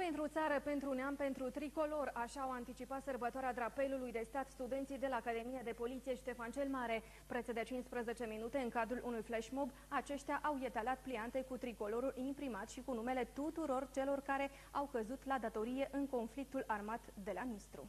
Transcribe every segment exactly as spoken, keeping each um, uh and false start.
Pentru țară, pentru neam, pentru tricolor, așa au anticipat sărbătoarea drapelului de stat studenții de la Academia de Poliție Ștefan cel Mare. Preț de cincisprezece minute, în cadrul unui flash mob, aceștia au etalat pliante cu tricolorul imprimat și cu numele tuturor celor care au căzut la datorie în conflictul armat de la Nistru.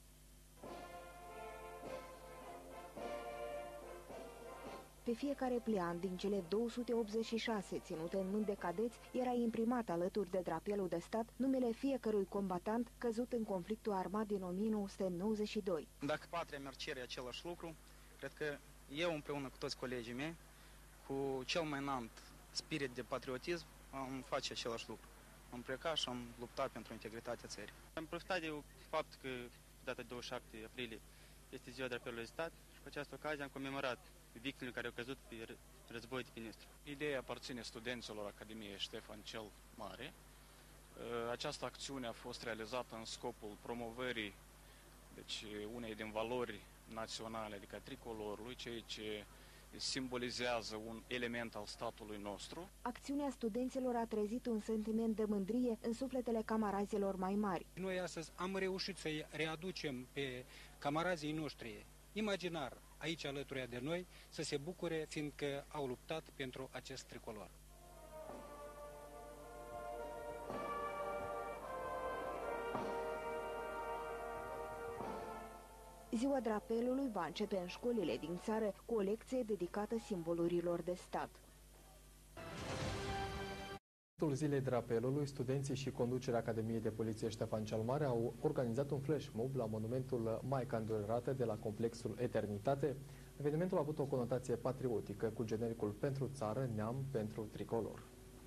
Pe fiecare pliant din cele două sute optzeci și șase ținute în mâini de cadeți era imprimat alături de drapelul de stat numele fiecărui combatant căzut în conflictul armat din o mie nouă sute nouăzeci și doi. Dacă patria mi-ar cere același lucru, cred că eu împreună cu toți colegii mei, cu cel mai înalt spirit de patriotism, am face același lucru. Am plecat și am luptat pentru integritatea țării. Am profitat de faptul că data douăzeci și șapte aprilie este ziua drapelului de stat și cu această ocazie am comemorat victimele care au căzut pe război de pe Nistru. Ideea aparține studenților Academiei Ștefan cel Mare. Această acțiune a fost realizată în scopul promovării deci, unei din valori naționale, adică tricolorului, ceea ce simbolizează un element al statului nostru. Acțiunea studenților a trezit un sentiment de mândrie în sufletele camarazilor mai mari. Noi astăzi am reușit să readucem pe camarazii noștri imaginar aici alături de noi să se bucure, fiindcă au luptat pentru acest tricolor. Ziua drapelului va începe în școlile din țară cu o lecție dedicată simbolurilor de stat. În zilei drapelului, studenții și conducerea Academiei de Poliție Ștefan cel Mare au organizat un flash mob la monumentul Maica Îndurerată de la complexul Eternitate. Evenimentul a avut o conotație patriotică cu genericul Pentru țară, neam, pentru tricolor.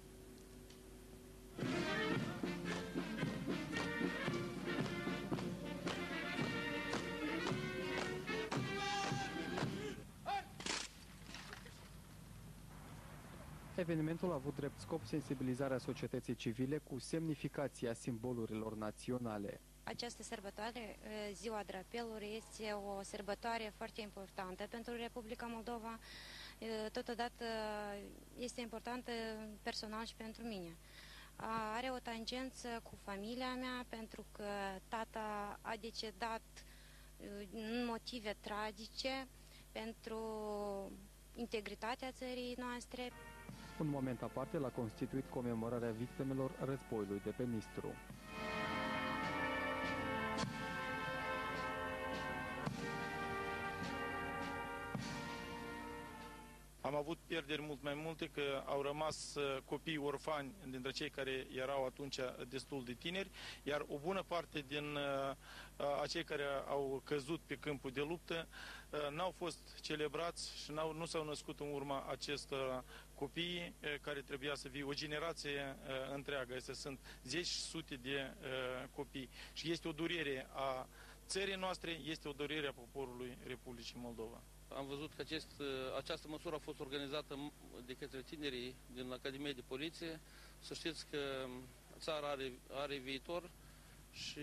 Evenimentul a avut drept scop sensibilizarea societății civile cu semnificația simbolurilor naționale. Această sărbătoare, Ziua Drapelului, este o sărbătoare foarte importantă pentru Republica Moldova. Totodată este importantă personal și pentru mine. Are o tangență cu familia mea, pentru că tata a decedat în motive tragice pentru integritatea țării noastre. Un moment aparte l-a constituit comemorarea victimelor războiului de pe Nistru. Am avut pierderi mult mai multe, că au rămas copii orfani dintre cei care erau atunci destul de tineri, iar o bună parte din acei care au căzut pe câmpul de luptă n-au fost celebrați și -au, nu s-au născut în urma acestor copii care trebuia să fie o generație întreagă. Este, sunt zeci și sute de copii și este o durere a țării noastre, este o durere a poporului Republicii Moldova. Am văzut că acest, această măsură a fost organizată de către tinerii din Academia de Poliție. Să știți că țara are, are viitor și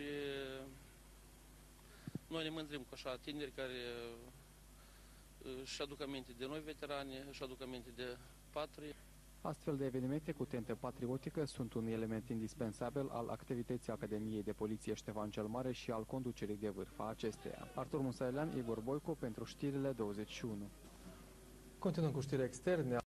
noi ne mândrim cu așa tineri care își aduc aminte de noi veterani, își aduc aminte de patrie. Astfel de evenimente cu tentă patriotică sunt un element indispensabil al activității Academiei de Poliție Ștefan cel Mare și al conducerii de vârf a acesteia. Artur Musailean, Igor Boico pentru știrile douăzeci și unu. Continuăm cu știri externe.